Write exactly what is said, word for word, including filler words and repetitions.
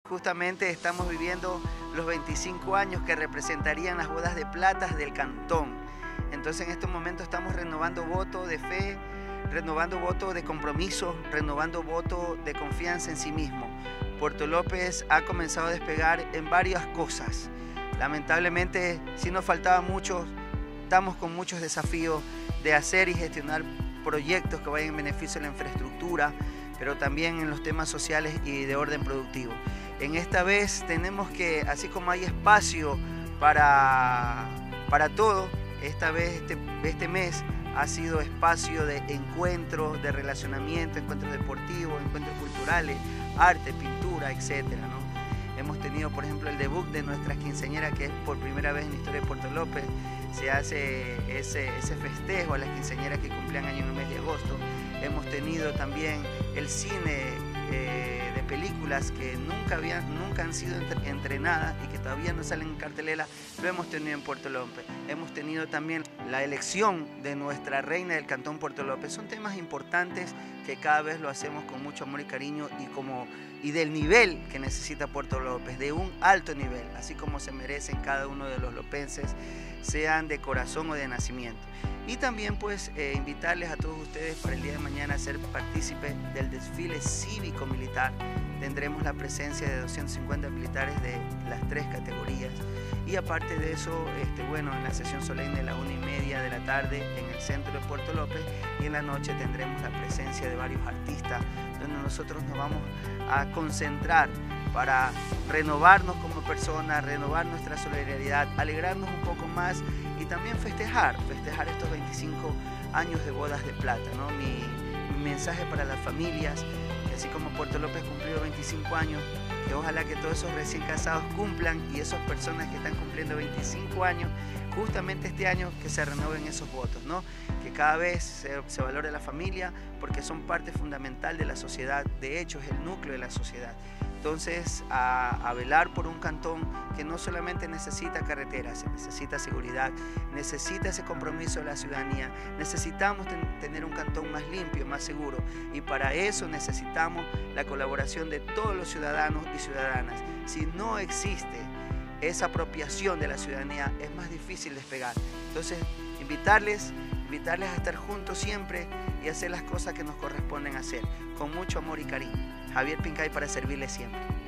justamente estamos viviendo los veinticinco años que representarían las bodas de plata del cantón. Entonces en estos momentos estamos renovando voto de fe, renovando voto de compromiso, renovando voto de confianza en sí mismo. Puerto López ha comenzado a despegar en varias cosas. Lamentablemente, sí nos faltaba mucho, estamos con muchos desafíos de hacer y gestionar proyectos que vayan en beneficio de la infraestructura, pero también en los temas sociales y de orden productivo. En esta vez tenemos que, así como hay espacio para, para todo, esta vez, este, este mes, ha sido espacio de encuentros, de relacionamiento, encuentros deportivos, encuentros culturales, arte, pintura, etcétera, ¿no? Hemos tenido, por ejemplo, el debut de nuestras quinceañeras, que es por primera vez en la historia de Puerto López. Se hace ese, ese festejo a las quinceañeras que cumplían año en el mes de agosto. Hemos tenido también el cine eh, de películas que nunca, habían, nunca han sido entrenadas y que todavía no salen en cartelera, lo hemos tenido en Puerto López. Hemos tenido también la elección de nuestra reina del Cantón Puerto López. Son temas importantes que cada vez lo hacemos con mucho amor y cariño y, como, y del nivel que necesita Puerto López, de un alto nivel, así como se merecen cada uno de los lopenses, sean de corazón o de nacimiento. Y también pues eh, invitarles a todos ustedes para el día de mañana a ser partícipes del desfile cívico-militar. Tendremos la presencia de doscientos cincuenta militares de las tres categorías. Y aparte de eso, este, bueno, en la sesión solemne a la una y media de la tarde en el centro de Puerto López, y en la noche tendremos la presencia de varios artistas, donde nosotros nos vamos a concentrar para renovarnos como personas, renovar nuestra solidaridad, alegrarnos un poco más y también festejar, festejar estos veinticinco años de bodas de plata, ¿no? Mi, mi mensaje para las familias, que así como Puerto López cumplió veinticinco años, que ojalá que todos esos recién casados cumplan, y esas personas que están cumpliendo veinticinco años, justamente este año, que se renueven esos votos, ¿no? Que cada vez se, se valore la familia, porque son parte fundamental de la sociedad, de hecho es el núcleo de la sociedad. Entonces, a, a velar por un cantón que no solamente necesita carreteras, necesita seguridad, necesita ese compromiso de la ciudadanía, necesitamos ten, tener un cantón más limpio, más seguro, y para eso necesitamos la colaboración de todos los ciudadanos y ciudadanas. Si no existe esa apropiación de la ciudadanía, es más difícil despegar. Entonces, invitarles, invitarles a estar juntos siempre y hacer las cosas que nos corresponden hacer, con mucho amor y cariño. Javier Pincay para servirles siempre.